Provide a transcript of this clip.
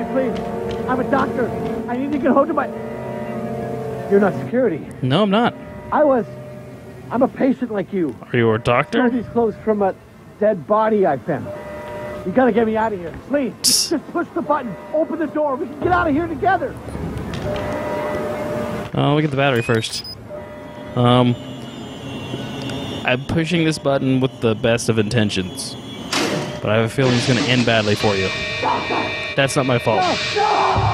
please. I'm a doctor. I need to get home to my... You're not security. No, I'm not. I'm a patient like you. Are you a doctor? Stole these clothes from a dead body I found. You gotta get me out of here. Please, just push the button. Open the door. We can get out of here together. Look at the battery first. I'm pushing this button with the best of intentions. But I have a feeling it's going to end badly for you. That's not my fault. No!